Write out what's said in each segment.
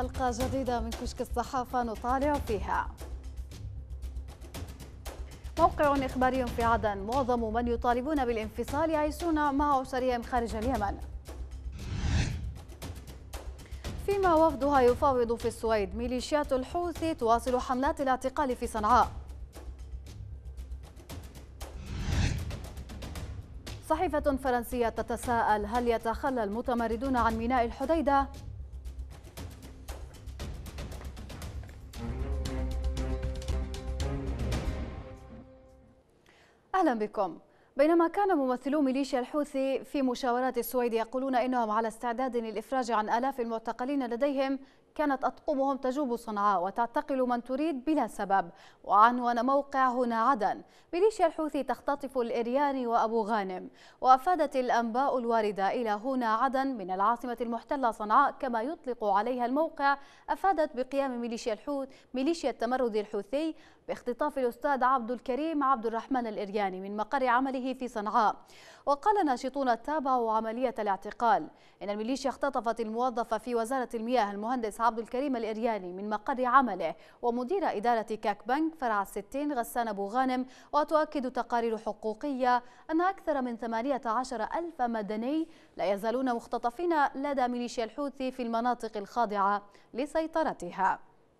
حلقة جديدة من كشك الصحافة نطالع فيها. موقع إخباري في عدن، معظم من يطالبون بالانفصال يعيشون مع أسرهم خارج اليمن. فيما وفدها يفاوض في السويد، ميليشيات الحوثي تواصل حملات الاعتقال في صنعاء. صحيفة فرنسية تتساءل: هل يتخلى المتمردون عن ميناء الحديدة؟ أهلا بكم. بينما كان ممثلو ميليشيا الحوثي في مشاورات السويد يقولون إنهم على استعداد للإفراج عن آلاف المعتقلين لديهم، كانت أطقمهم تجوب صنعاء وتعتقل من تريد بلا سبب. وعنوان موقع هنا عدن: ميليشيا الحوثي تختطف الإرياني وأبو غانم. وأفادت الأنباء الواردة إلى هنا عدن من العاصمة المحتلة صنعاء، كما يطلق عليها الموقع، أفادت بقيام ميليشيا التمرد الحوثي باختطاف الأستاذ عبد الكريم عبد الرحمن الإرياني من مقر عمله في صنعاء. وقال ناشطون تابعوا عملية الاعتقال إن الميليشيا اختطفت الموظف في وزارة المياه المهندس عبد الكريم الإرياني من مقر عمله ومدير إدارة كاك بنك فرع 60 غسان أبو غانم. وتؤكد تقارير حقوقية أن أكثر من 18,000 مدني لا يزالون مختطفين لدى ميليشيا الحوثي في المناطق الخاضعة لسيطرتها.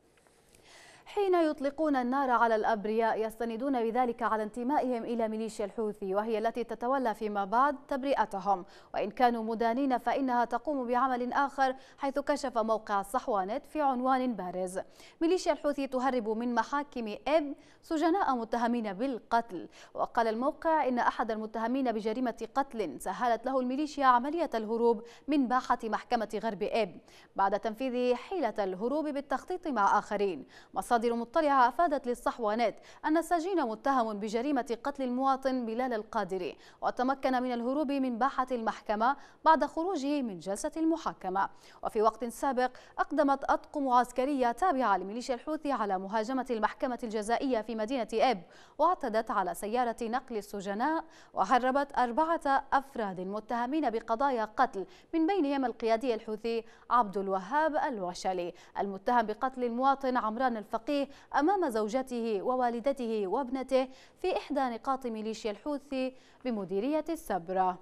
حين يطلقون النار على الأبرياء يستندون بذلك على انتمائهم إلى ميليشيا الحوثي، وهي التي تتولى فيما بعد تبرئتهم. وإن كانوا مدانين فإنها تقوم بعمل آخر، حيث كشف موقع الصحوانت في عنوان بارز: ميليشيا الحوثي تهرب من محاكم إب سجناء متهمين بالقتل. وقال الموقع إن أحد المتهمين بجريمة قتل سهلت له الميليشيا عملية الهروب من باحة محكمة غرب إب بعد تنفيذ حيلة الهروب بالتخطيط مع آخرين. مصادر مطلعة أفادت للصحوانت أن السجين متهم بجريمة قتل المواطن بلال القادري، وتمكن من الهروب من باحة المحكمة بعد خروجه من جلسة المحاكمة. وفي وقت سابق أقدمت أطقم عسكرية تابعة لميليشيا الحوثي على مهاجمة المحكمة الجزائية في مدينة إب، واعتدت على سيارة نقل السجناء وهربت 4 أفراد متهمين بقضايا قتل، من بينهم القيادي الحوثي عبد الوهاب الوشلي المتهم بقتل المواطن عمران الفقيه أمام زوجته ووالدته وابنته في إحدى نقاط ميليشيا الحوثي بمديرية السبرة.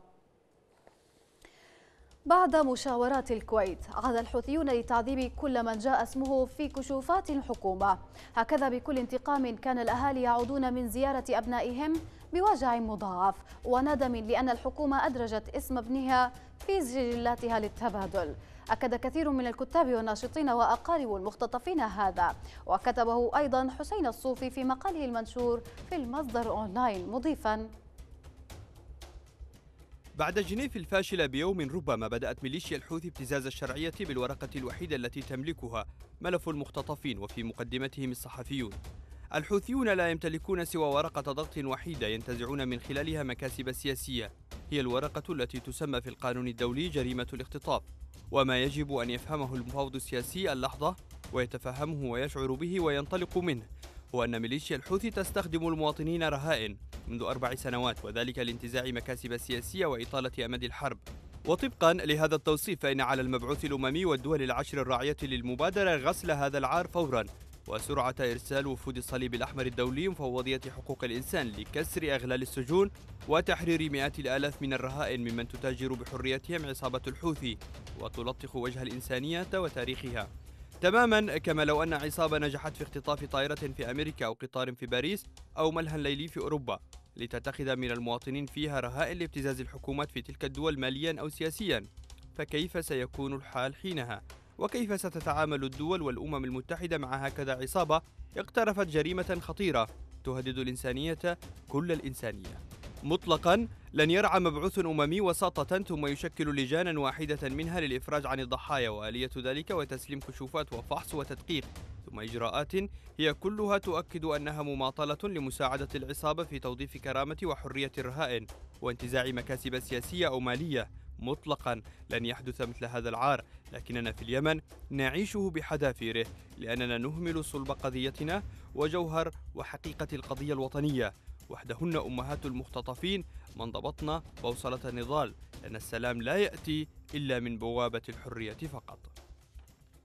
بعد مشاورات الكويت، عاد الحوثيون لتعذيب كل من جاء اسمه في كشوفات الحكومة. هكذا بكل انتقام كان الأهالي يعودون من زيارة أبنائهم بوجع مضاعف وندم لأن الحكومة أدرجت اسم ابنها في سجلاتها للتبادل. أكد كثير من الكتاب والناشطين وأقارب المختطفين هذا، وكتبه أيضا حسين الصوفي في مقاله المنشور في المصدر أونلاين، مضيفا: بعد جنيف الفاشلة بيوم، ربما بدأت ميليشيا الحوثي ابتزاز الشرعية بالورقة الوحيدة التي تملكها، ملف المختطفين، وفي مقدمتهم الصحفيون. الحوثيون لا يمتلكون سوى ورقة ضغط وحيدة ينتزعون من خلالها مكاسب سياسية، هي الورقة التي تسمى في القانون الدولي جريمة الاختطاف. وما يجب أن يفهمه المفاوض السياسي اللحظة ويتفهمه ويشعر به وينطلق منه، هو أن ميليشيا الحوثي تستخدم المواطنين رهائن منذ 4 سنوات، وذلك لانتزاع مكاسب سياسية وإطالة أمد الحرب. وطبقا لهذا التوصيف، فإن على المبعوث الأممي والدول العشر الراعية للمبادرة غسل هذا العار فورا، وسرعة إرسال وفود الصليب الأحمر الدولي مفوضية حقوق الإنسان لكسر أغلال السجون وتحرير مئات الآلاف من الرهائن ممن تتاجر بحريتهم عصابة الحوثي وتلطخ وجه الإنسانية وتاريخها، تماما كما لو أن عصابة نجحت في اختطاف طائرة في أمريكا أو قطار في باريس أو ملهى ليلي في أوروبا لتتخذ من المواطنين فيها رهائن لابتزاز الحكومات في تلك الدول ماليا أو سياسيا. فكيف سيكون الحال حينها؟ وكيف ستتعامل الدول والأمم المتحدة مع هكذا عصابة اقترفت جريمة خطيرة تهدد الإنسانية، كل الإنسانية؟ مطلقا لن يرعى مبعوث أممي وساطة ثم يشكل لجانا واحدة منها للإفراج عن الضحايا، وآلية ذلك وتسليم كشوفات وفحص وتدقيق ثم إجراءات هي كلها تؤكد أنها مماطلة لمساعدة العصابة في توظيف كرامة وحرية الرهائن وانتزاع مكاسب سياسية أو مالية. مطلقا لن يحدث مثل هذا العار، لكننا في اليمن نعيشه بحذافيره لأننا نهمل صلب قضيتنا وجوهر وحقيقة القضية الوطنية، وحدهن أمهات المختطفين من ضبطنا بوصلة النضال، لأن السلام لا يأتي إلا من بوابة الحرية فقط.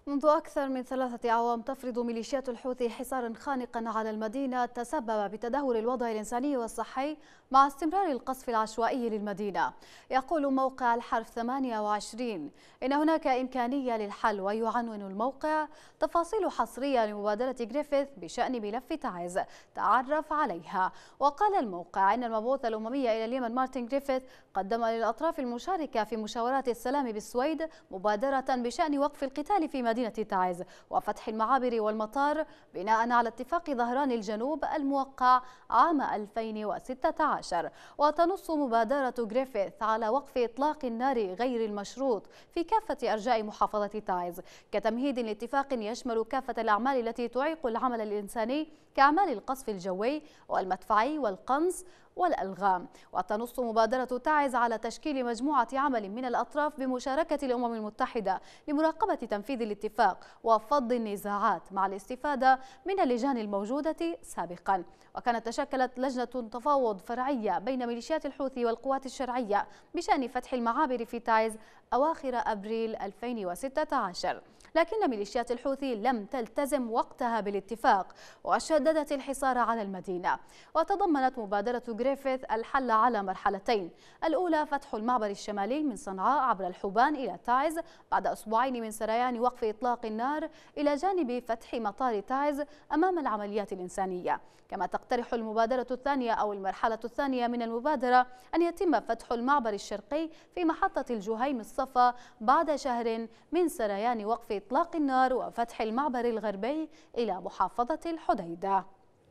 منذ أكثر من 3 أعوام تفرض ميليشيات الحوثي حصارا خانقا على المدينة تسبب بتدهور الوضع الإنساني والصحي مع استمرار القصف العشوائي للمدينة. يقول موقع الحرف 28 إن هناك إمكانية للحل، ويعنون الموقع تفاصيل حصرية لمبادرة غريفيث بشأن ملف تعز تعرف عليها. وقال الموقع إن المبعوث الأممي إلى اليمن مارتن غريفيث قدم للأطراف المشاركة في مشاورات السلام بالسويد مبادرة بشأن وقف القتال في مدينة تعز وفتح المعابر والمطار بناء على اتفاق ظهران الجنوب الموقع عام 2016. وتنص مبادرة غريفيث على وقف إطلاق النار غير المشروط في كافة أرجاء محافظة تعز كتمهيد لاتفاق يشمل كافة الأعمال التي تعيق العمل الإنساني كأعمال القصف الجوي والمدفعي والقنص والألغام. وتنص مبادرة تعز على تشكيل مجموعة عمل من الأطراف بمشاركة الأمم المتحدة لمراقبة تنفيذ الاتفاق وفض النزاعات مع الاستفادة من اللجان الموجودة سابقا. وكانت تشكلت لجنة تفاوض فرعية بين ميليشيات الحوثي والقوات الشرعية بشأن فتح المعابر في تعز أواخر أبريل 2016، لكن ميليشيات الحوثي لم تلتزم وقتها بالاتفاق وشددت الحصار على المدينة. وتضمنت مبادرة غريفيث الحل على مرحلتين: الأولى فتح المعبر الشمالي من صنعاء عبر الحوبان إلى تعز بعد أسبوعين من سريان وقف إطلاق النار، إلى جانب فتح مطار تعز أمام العمليات الإنسانية. كما تقترح المبادرة الثانية أو المرحلة الثانية من المبادرة أن يتم فتح المعبر الشرقي في محطة الجهيم الصفا بعد شهر من سريان وقف إطلاق النار وفتح المعبر الغربي إلى محافظة الحديدة.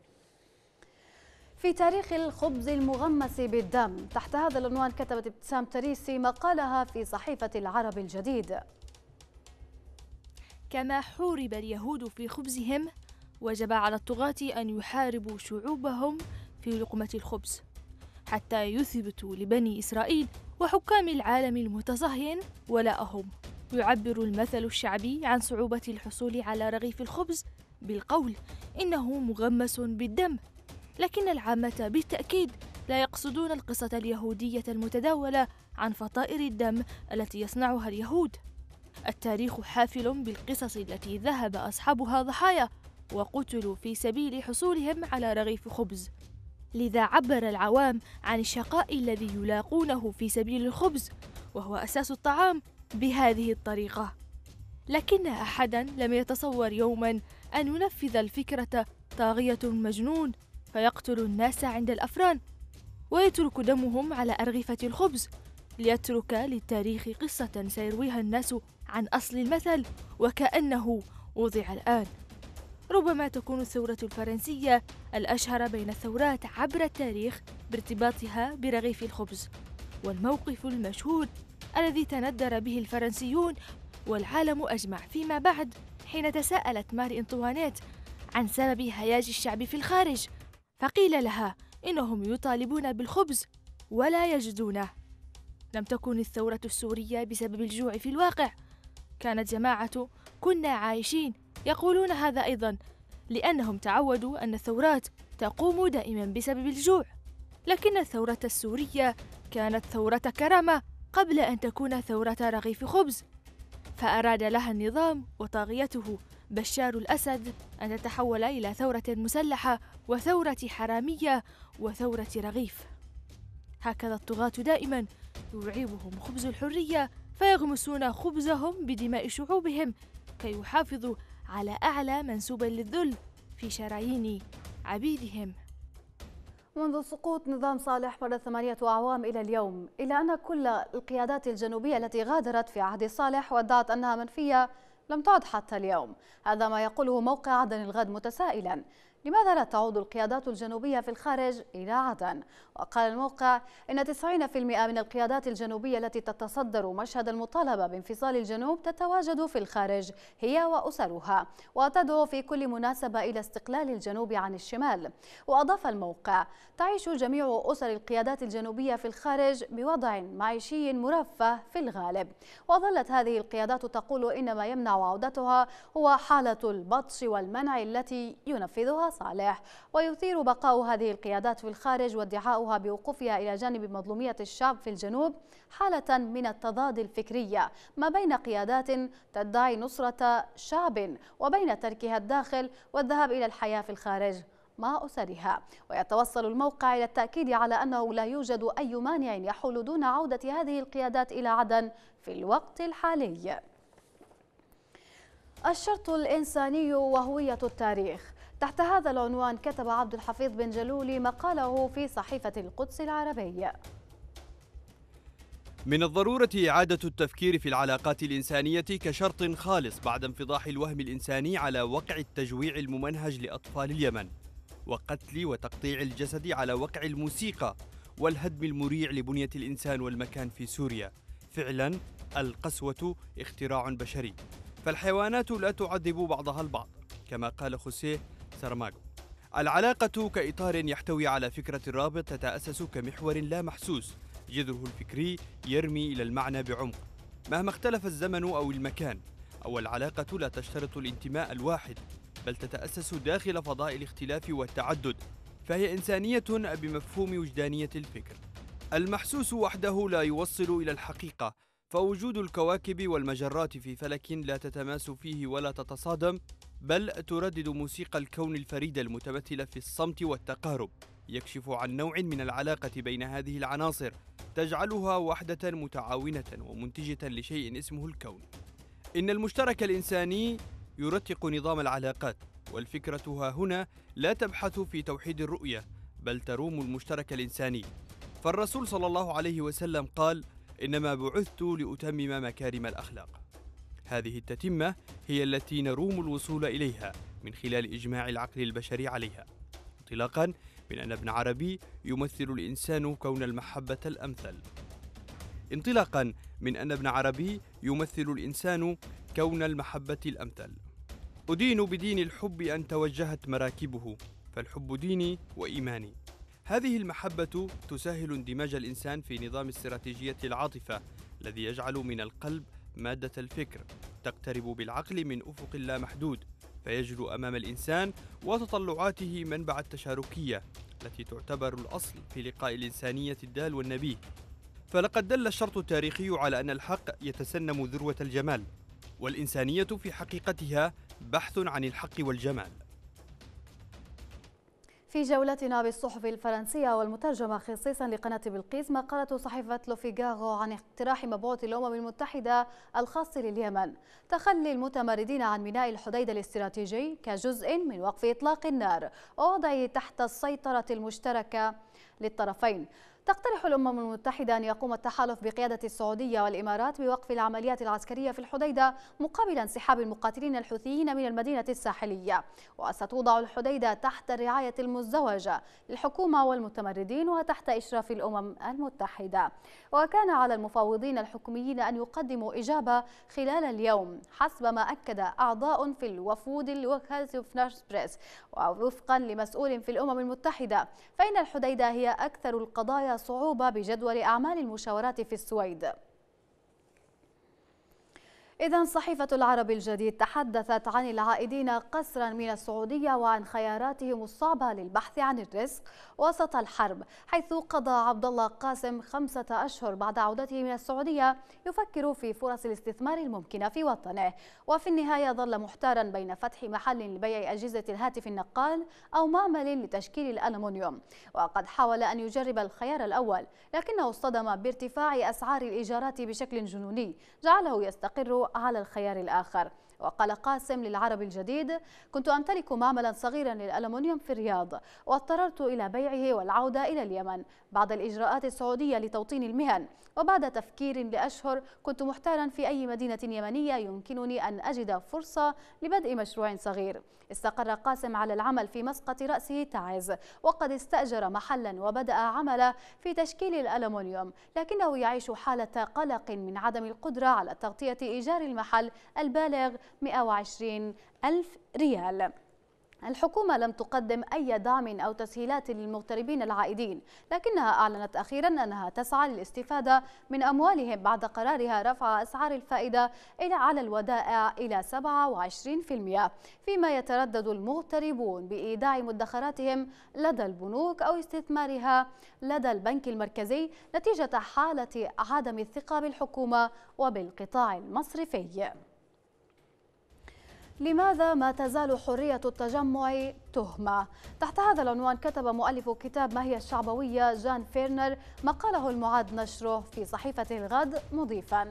في تاريخ الخبز المغمس بالدم، تحت هذا العنوان كتبت ابتسام تريسي مقالها في صحيفة العرب الجديد: كما حورب اليهود في خبزهم، وجب على الطغاة أن يحاربوا شعوبهم في لقمة الخبز حتى يثبتوا لبني إسرائيل وحكام العالم المتصهين ولاءهم. يعبر المثل الشعبي عن صعوبة الحصول على رغيف الخبز بالقول إنه مغمس بالدم، لكن العامة بالتأكيد لا يقصدون القصة اليهودية المتداولة عن فطائر الدم التي يصنعها اليهود. التاريخ حافل بالقصص التي ذهب أصحابها ضحايا وقتلوا في سبيل حصولهم على رغيف خبز، لذا عبر العوام عن الشقاء الذي يلاقونه في سبيل الخبز وهو أساس الطعام بهذه الطريقة. لكن أحدا لم يتصور يوما أن ينفذ الفكرة طاغية مجنون فيقتل الناس عند الأفران ويترك دمهم على أرغفة الخبز، ليترك للتاريخ قصة سيرويها الناس عن أصل المثل وكأنه وضع الآن. ربما تكون الثورة الفرنسية الأشهر بين الثورات عبر التاريخ بارتباطها برغيف الخبز، والموقف المشهور الذي تندر به الفرنسيون والعالم أجمع فيما بعد حين تساءلت ماري أنطوانيت عن سبب هياج الشعب في الخارج، فقيل لها إنهم يطالبون بالخبز ولا يجدونه. لم تكن الثورة السورية بسبب الجوع في الواقع، كانت جماعة كنا عايشين يقولون هذا أيضا، لأنهم تعودوا أن الثورات تقوم دائما بسبب الجوع، لكن الثورة السورية كانت ثورة كرامة قبل أن تكون ثورة رغيف خبز، فأراد لها النظام وطاغيته بشار الأسد أن تتحول إلى ثورة مسلحة وثورة حرامية وثورة رغيف. هكذا الطغاة دائما يرعبهم خبز الحرية فيغمسون خبزهم بدماء شعوبهم كي يحافظوا على أعلى منسوب للذل في شرايين عبيدهم. منذ سقوط نظام صالح مر 8 أعوام إلى اليوم، إلا أن كل القيادات الجنوبية التي غادرت في عهد صالح وادعت أنها منفية لم تعد حتى اليوم. هذا ما يقوله موقع عدن الغد متسائلا: لماذا لا تعود القيادات الجنوبية في الخارج إلى عدن؟ وقال الموقع إن 90% من القيادات الجنوبية التي تتصدر مشهد المطالبة بانفصال الجنوب تتواجد في الخارج هي وأسرها، وتدعو في كل مناسبة إلى استقلال الجنوب عن الشمال. وأضاف الموقع: تعيش جميع أسر القيادات الجنوبية في الخارج بوضع معيشي مرفه في الغالب. وظلت هذه القيادات تقول إن ما يمنع عودتها هو حالة البطش والمنع التي ينفذها المصالح. ويثير بقاء هذه القيادات في الخارج وادعاؤها بوقوفها إلى جانب مظلومية الشعب في الجنوب حالة من التضاد الفكري ما بين قيادات تدعي نصرة شعب وبين تركها الداخل والذهاب إلى الحياة في الخارج مع أسرها. ويتوصل الموقع إلى التأكيد على أنه لا يوجد أي مانع يحول دون عودة هذه القيادات إلى عدن في الوقت الحالي. الشرط الإنساني وهوية التاريخ. تحت هذا العنوان كتب عبد الحفيظ بن جلولي مقاله في صحيفة القدس العربية. من الضرورة إعادة التفكير في العلاقات الإنسانية كشرط خالص بعد انفضاح الوهم الإنساني على وقع التجويع الممنهج لأطفال اليمن، وقتل وتقطيع الجسد على وقع الموسيقى، والهدم المريع لبنية الإنسان والمكان في سوريا. فعلا القسوة اختراع بشري، فالحيوانات لا تعذب بعضها البعض كما قال خوسيه ساراماغو. العلاقة كإطار يحتوي على فكرة الرابط تتأسس كمحور لا محسوس جذره الفكري يرمي إلى المعنى بعمق مهما اختلف الزمن أو المكان. أو العلاقة لا تشترط الانتماء الواحد، بل تتأسس داخل فضاء الاختلاف والتعدد، فهي إنسانية بمفهوم وجدانية الفكر. المحسوس وحده لا يوصل إلى الحقيقة، فوجود الكواكب والمجرات في فلك لا تتماس فيه ولا تتصادم، بل تردد موسيقى الكون الفريدة المتمثلة في الصمت والتقارب، يكشف عن نوع من العلاقة بين هذه العناصر تجعلها وحدة متعاونة ومنتجة لشيء اسمه الكون. إن المشترك الإنساني يرتق نظام العلاقات، والفكرة ها هنا لا تبحث في توحيد الرؤية، بل تروم المشترك الإنساني. فالرسول صلى الله عليه وسلم قال: إنما بعثت لأتمم مكارم الأخلاق. هذه التتمة هي التي نروم الوصول إليها من خلال إجماع العقل البشري عليها، انطلاقا من أن ابن عربي يمثل الإنسان كون المحبة الأمثل. أدين بدين الحب أن توجهت مراكبه، فالحب ديني وإيماني. هذه المحبة تسهل اندماج الإنسان في نظام استراتيجية العاطفة الذي يجعل من القلب مادة الفكر تقترب بالعقل من أفق لا محدود، فيجلو أمام الإنسان وتطلعاته منبع التشاركية التي تعتبر الأصل في لقاء الإنسانية الدال والنبيه. فلقد دل الشرط التاريخي على أن الحق يتسنم ذروة الجمال، والإنسانية في حقيقتها بحث عن الحق والجمال. في جولتنا بالصحف الفرنسية والمترجمة خصيصا لقناة بلقيس، مقالة صحيفة لوفيغارو عن اقتراح مبعوث الأمم المتحدة الخاص لليمن تخلي المتمردين عن ميناء الحديدة الاستراتيجي كجزء من وقف إطلاق النار ووضعه تحت السيطرة المشتركة للطرفين. تقترح الأمم المتحدة أن يقوم التحالف بقيادة السعودية والإمارات بوقف العمليات العسكرية في الحديدة مقابل انسحاب المقاتلين الحوثيين من المدينة الساحلية، وستوضع الحديدة تحت الرعاية المزدوجة للحكومة والمتمردين وتحت إشراف الأمم المتحدة. وكان على المفاوضين الحكوميين أن يقدموا إجابة خلال اليوم حسب ما أكد أعضاء في الوفود لوكالة فرانس بريس. ووفقا لمسؤول في الأمم المتحدة فإن الحديدة هي أكثر القضايا صعوبة بجدول أعمال المشاورات في السويد. إذن صحيفة العرب الجديد تحدثت عن العائدين قسرا من السعودية وعن خياراتهم الصعبة للبحث عن الرزق وسط الحرب، حيث قضى عبد الله قاسم 5 أشهر بعد عودته من السعودية يفكر في فرص الاستثمار الممكنة في وطنه، وفي النهاية ظل محتارا بين فتح محل لبيع أجهزة الهاتف النقال أو معمل لتشكيل الألمنيوم. وقد حاول أن يجرب الخيار الأول، لكنه اصطدم بارتفاع أسعار الإيجارات بشكل جنوني جعله يستقر على الخيار الآخر. وقال قاسم للعرب الجديد: كنت أمتلك معملا صغيرا للألمنيوم في الرياض، واضطررت إلى بيعه والعودة إلى اليمن بعد الإجراءات السعودية لتوطين المهن، وبعد تفكير لأشهر كنت محتارا في أي مدينة يمنية يمكنني أن أجد فرصة لبدء مشروع صغير. استقر قاسم على العمل في مسقط رأسه تعز، وقد استأجر محلا وبدأ عمله في تشكيل الألمنيوم، لكنه يعيش حالة قلق من عدم القدرة على تغطية إيجار المحل البالغ 120,000 ريال. الحكومة لم تقدم أي دعم أو تسهيلات للمغتربين العائدين، لكنها أعلنت أخيرا أنها تسعى للاستفادة من أموالهم بعد قرارها رفع أسعار الفائدة على الودائع إلى 27%، فيما يتردد المغتربون بإيداع مدخراتهم لدى البنوك أو استثمارها لدى البنك المركزي نتيجة حالة عدم الثقة بالحكومة وبالقطاع المصرفي. لماذا ما تزال حرية التجمع تهمة؟ تحت هذا العنوان كتب مؤلف كتاب ما هي الشعبوية جان فيرنر مقاله المعاد نشره في صحيفة الغد مضيفا: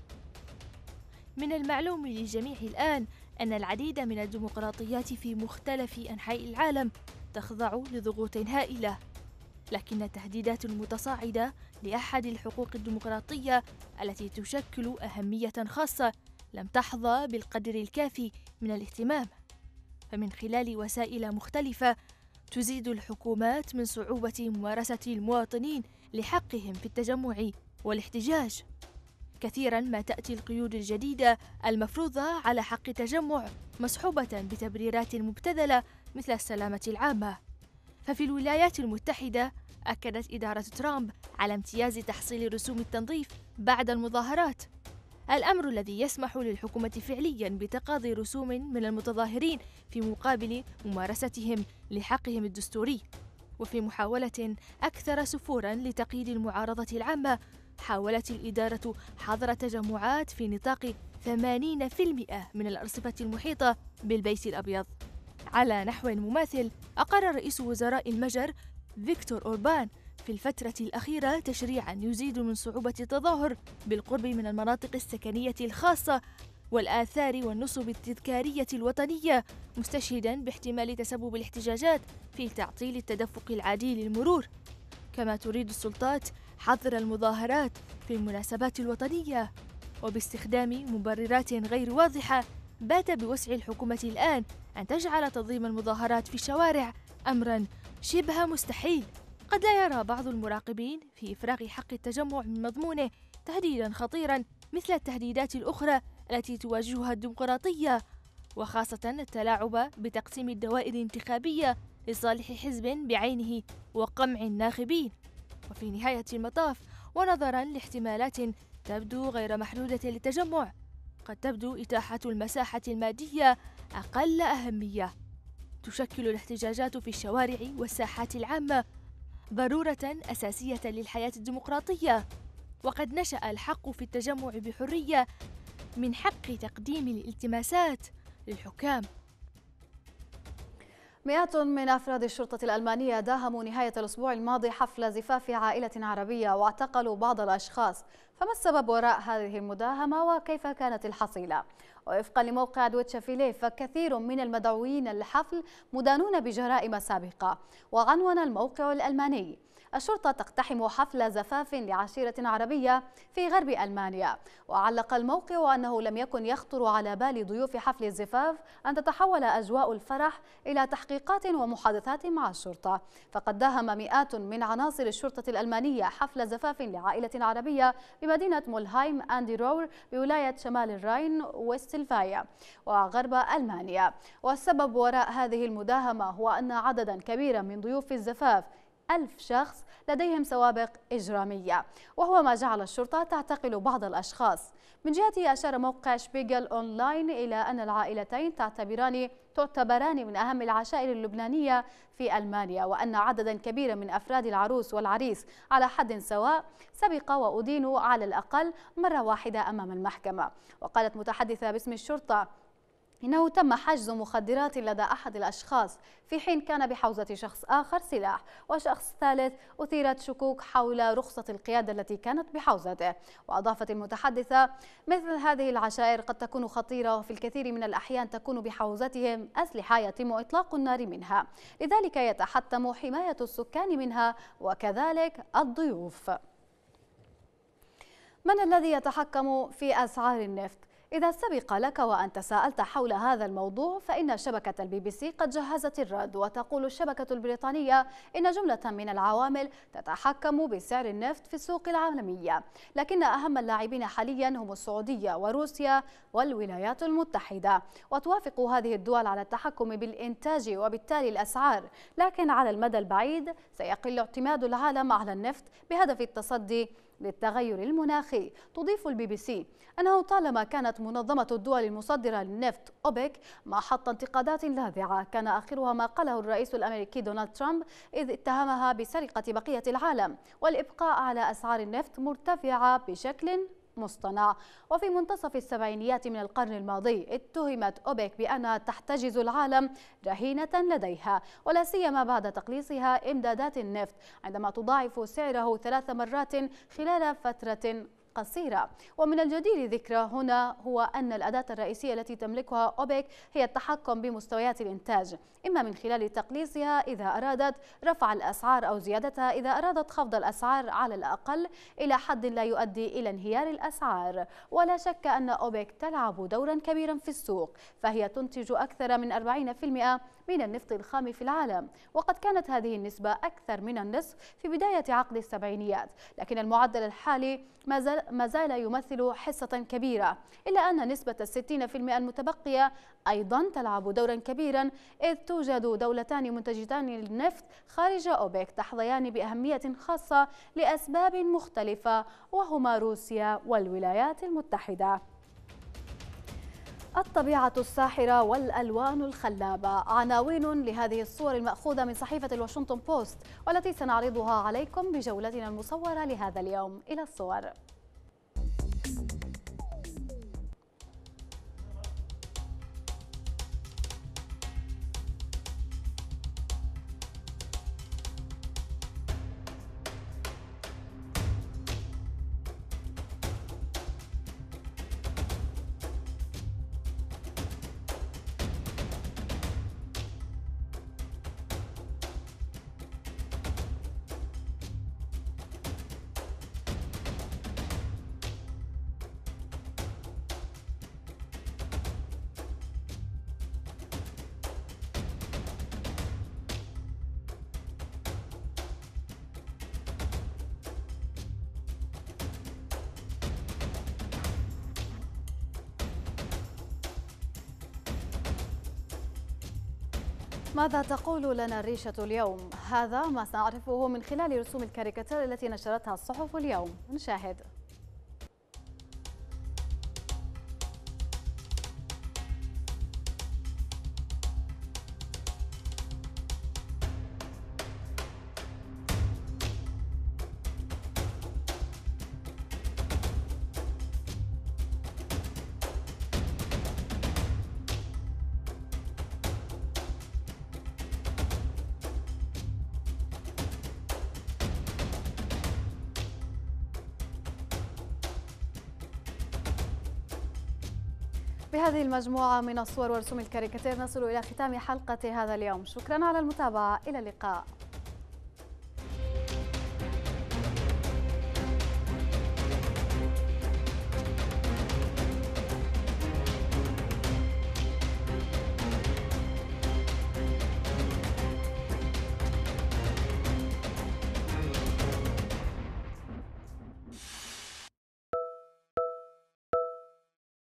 من المعلوم للجميع الآن أن العديد من الديمقراطيات في مختلف أنحاء العالم تخضع لضغوط هائلة، لكن التهديدات المتصاعدة لأحد الحقوق الديمقراطية التي تشكل أهمية خاصة لم تحظى بالقدر الكافي من الاهتمام، فمن خلال وسائل مختلفة تزيد الحكومات من صعوبة ممارسة المواطنين لحقهم في التجمع والاحتجاج. كثيرا ما تأتي القيود الجديدة المفروضة على حق التجمع مصحوبة بتبريرات مبتذلة مثل السلامة العامة. ففي الولايات المتحدة أكدت إدارة ترامب على امتياز تحصيل رسوم التنظيف بعد المظاهرات، الأمر الذي يسمح للحكومة فعلياً بتقاضي رسوم من المتظاهرين في مقابل ممارستهم لحقهم الدستوري. وفي محاولة أكثر سفوراً لتقييد المعارضة العامة، حاولت الإدارة حظر تجمعات في نطاق 80% من الأرصفة المحيطة بالبيت الأبيض. على نحو مماثل، أقر رئيس وزراء المجر فيكتور أوربان في الفترة الأخيرة تشريعاً يزيد من صعوبة التظاهر بالقرب من المناطق السكنية الخاصة والآثار والنصب التذكارية الوطنية، مستشهداً باحتمال تسبب الاحتجاجات في تعطيل التدفق العادي للمرور. كما تريد السلطات حظر المظاهرات في المناسبات الوطنية، وباستخدام مبررات غير واضحة بات بوسع الحكومة الآن أن تجعل تنظيم المظاهرات في الشوارع أمراً شبه مستحيل. قد لا يرى بعض المراقبين في إفراغ حق التجمع من مضمونه تهديداً خطيراً مثل التهديدات الأخرى التي تواجهها الديمقراطية، وخاصة التلاعب بتقسيم الدوائر الانتخابية لصالح حزب بعينه وقمع الناخبين. وفي نهاية المطاف، ونظراً لاحتمالات تبدو غير محدودة للتجمع، قد تبدو إتاحة المساحة المادية أقل أهمية. تشكل الاحتجاجات في الشوارع والساحات العامة ضرورة أساسية للحياة الديمقراطية، وقد نشأ الحق في التجمع بحرية من حق تقديم الالتماسات للحكام. مئات من أفراد الشرطة الألمانية داهموا نهاية الأسبوع الماضي حفل زفاف عائلة عربية واعتقلوا بعض الأشخاص، فما السبب وراء هذه المداهمة وكيف كانت الحصيلة؟ ووفقا لموقع دويتش فيليه فكثير من المدعوين للحفل مدانون بجرائم سابقة. وعنون الموقع الألماني: الشرطة تقتحم حفل زفاف لعشيرة عربية في غرب ألمانيا. وعلق الموقع أنه لم يكن يخطر على بال ضيوف حفل الزفاف أن تتحول أجواء الفرح إلى تحقيقات ومحادثات مع الشرطة، فقد داهم مئات من عناصر الشرطة الألمانية حفل زفاف لعائلة عربية بمدينة مولهايم أندي رور بولاية شمال الراين وستفاليا وغرب ألمانيا. والسبب وراء هذه المداهمة هو أن عددا كبيرا من ضيوف الزفاف 1000 شخص لديهم سوابق إجرامية، وهو ما جعل الشرطة تعتقل بعض الأشخاص. من جهته أشار موقع شبيغل أونلاين إلى أن العائلتين تعتبران من أهم العشائر اللبنانية في ألمانيا، وأن عددا كبيرا من أفراد العروس والعريس على حد سواء سبق وأدينوا على الأقل مرة واحدة أمام المحكمة. وقالت متحدثة باسم الشرطة إنه تم حجز مخدرات لدى أحد الأشخاص في حين كان بحوزة شخص آخر سلاح، وشخص ثالث أثيرت شكوك حول رخصة القيادة التي كانت بحوزته. وأضافت المتحدثة: مثل هذه العشائر قد تكون خطيرة، وفي الكثير من الأحيان تكون بحوزتهم أسلحة يتم إطلاق النار منها، لذلك يتحتم حماية السكان منها وكذلك الضيوف. من الذي يتحكم في أسعار النفط؟ إذا سبق لك وأن تساءلت حول هذا الموضوع فإن شبكة البي بي سي قد جهزت الرد، وتقول الشبكة البريطانية إن جملة من العوامل تتحكم بسعر النفط في السوق العالمية، لكن أهم اللاعبين حاليا هم السعودية وروسيا والولايات المتحدة، وتوافق هذه الدول على التحكم بالإنتاج وبالتالي الأسعار، لكن على المدى البعيد سيقل اعتماد العالم على النفط بهدف التصدي للتغير المناخي. تضيف البي بي سي أنه طالما كانت منظمة الدول المصدرة للنفط أوبك محط انتقادات لاذعة، كان آخرها ما قاله الرئيس الأمريكي دونالد ترامب إذ اتهمها بسرقة بقية العالم والإبقاء على أسعار النفط مرتفعة بشكل مصطنع. وفي منتصف السبعينيات من القرن الماضي اتهمت أوبك بأنها تحتجز العالم رهينة لديها، ولا سيما بعد تقليصها إمدادات النفط عندما تضاعف سعره 3 مرات خلال فترة قصيرة. ومن الجدير ذكر هنا هو أن الأداة الرئيسية التي تملكها أوبك هي التحكم بمستويات الإنتاج، إما من خلال تقليصها إذا أرادت رفع الأسعار أو زيادتها إذا أرادت خفض الأسعار على الأقل إلى حد لا يؤدي إلى انهيار الأسعار. ولا شك أن أوبك تلعب دورا كبيرا في السوق، فهي تنتج أكثر من 40% من النفط الخام في العالم، وقد كانت هذه النسبة أكثر من النصف في بداية عقد السبعينيات، لكن المعدل الحالي ما زال يمثل حصة كبيرة، إلا أن نسبة 60% المتبقية أيضا تلعب دورا كبيرا، إذ توجد دولتان منتجتان للنفط خارج أوبك تحظيان بأهمية خاصة لأسباب مختلفة، وهما روسيا والولايات المتحدة. الطبيعة الساحرة والألوان الخلابة عناوين لهذه الصور المأخوذة من صحيفة الواشنطن بوست، والتي سنعرضها عليكم بجولتنا المصورة لهذا اليوم. إلى الصور. ماذا تقول لنا الريشة اليوم؟ هذا ما سنعرفه من خلال رسوم الكاريكاتير التي نشرتها الصحف اليوم. نشاهد. بهذه المجموعة من الصور ورسوم الكاريكاتير نصل إلى ختام حلقة هذا اليوم. شكرا على المتابعة، إلى اللقاء.